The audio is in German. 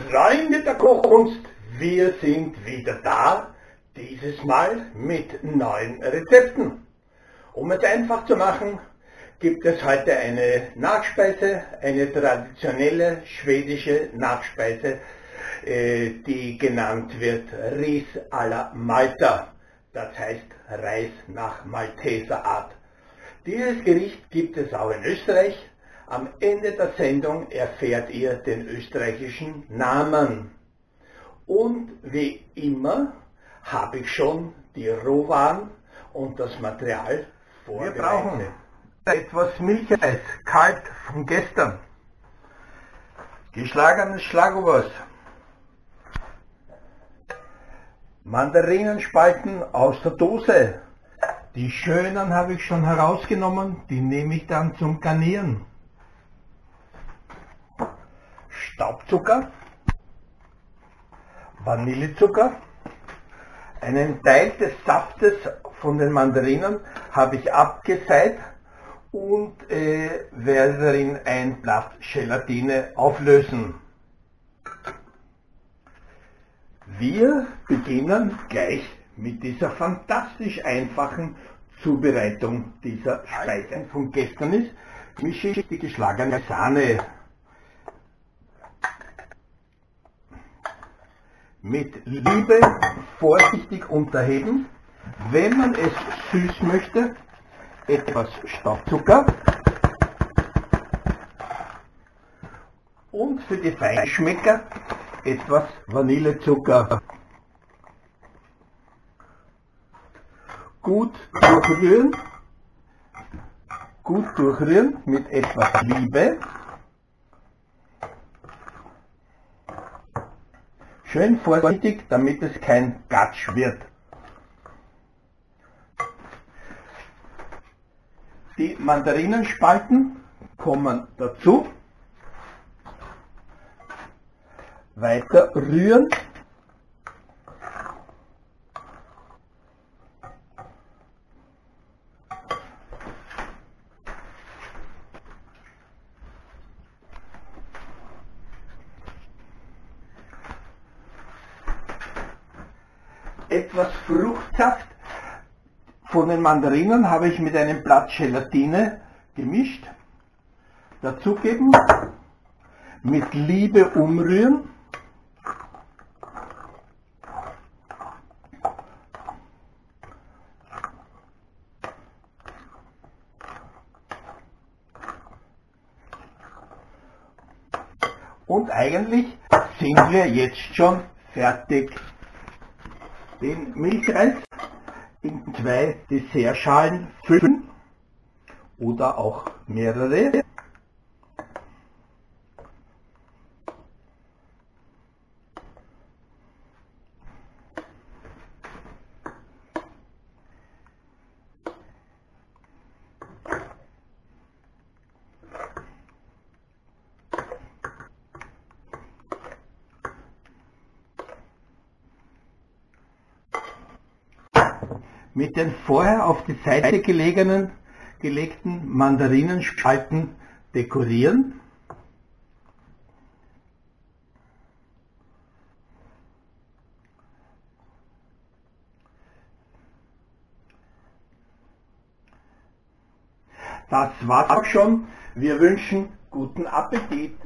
Freunde der Kochkunst, wir sind wieder da, dieses Mal mit neuen Rezepten. Um es einfach zu machen, gibt es heute eine Nachspeise, eine traditionelle schwedische Nachspeise, die genannt wird Ris alla Malta, das heißt Reis nach Malteser Art. Dieses Gericht gibt es auch in Österreich. Am Ende der Sendung erfährt ihr den österreichischen Namen. Und wie immer habe ich schon die Rohwaren und das Material vorbereitet. Wir brauchen etwas Milchreis, kalt von gestern, geschlagenes Schlagobers, Mandarinenspalten aus der Dose. Die schönen habe ich schon herausgenommen, die nehme ich dann zum Garnieren. Staubzucker, Vanillezucker, einen Teil des Saftes von den Mandarinen habe ich abgeseit und werde darin ein Blatt Gelatine auflösen. Wir beginnen gleich mit dieser fantastisch einfachen Zubereitung dieser Speise. Von gestern ist, mische ich die geschlagene Sahne mit Liebe vorsichtig unterheben. Wenn man es süß möchte, etwas Staubzucker und für die Feinschmecker etwas Vanillezucker. Gut durchrühren mit etwas Liebe. Schön vorsichtig, damit es kein Gatsch wird. Die Mandarinenspalten kommen dazu. Weiter rühren. Etwas Fruchtsaft von den Mandarinen habe ich mit einem Blatt Gelatine gemischt. Dazugeben, mit Liebe umrühren. Und eigentlich sind wir jetzt schon fertig. Den Milchreis in 2 Dessertschalen füllen oder auch mehrere. Mit den vorher auf die Seite gelegten Mandarinenspalten dekorieren. Das war's auch schon. Wir wünschen guten Appetit.